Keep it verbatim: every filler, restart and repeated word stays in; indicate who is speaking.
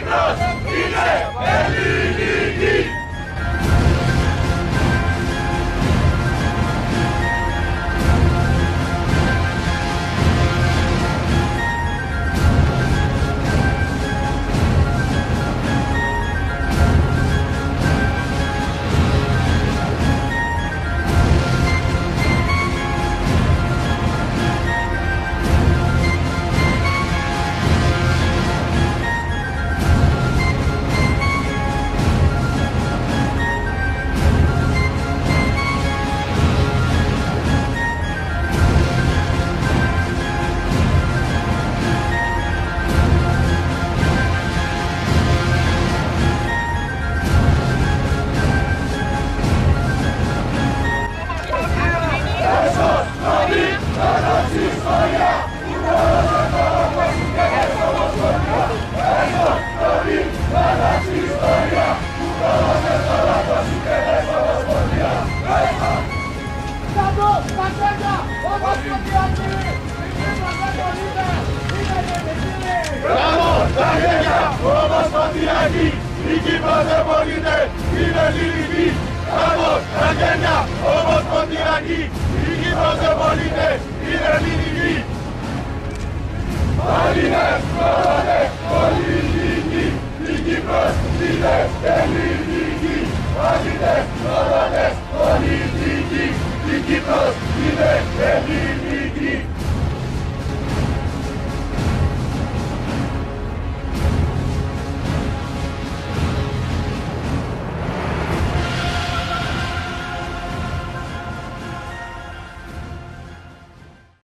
Speaker 1: Κύπρος είναι ελληνική. Ομοσπονδιακή, η Κύπρος δεν μπορείτε, είναι ελληνική. Μπράβο, τα χέρια, ομοσπονδιακή, η Κύπρος δεν μπορείτε, είναι ελληνική. Έλληνες, κορώνες, πολιτικοί, η Κύπρος είναι ελληνική. Έλληνες, κορώνες, πολιτικοί, η Κύπρος είναι ελληνική.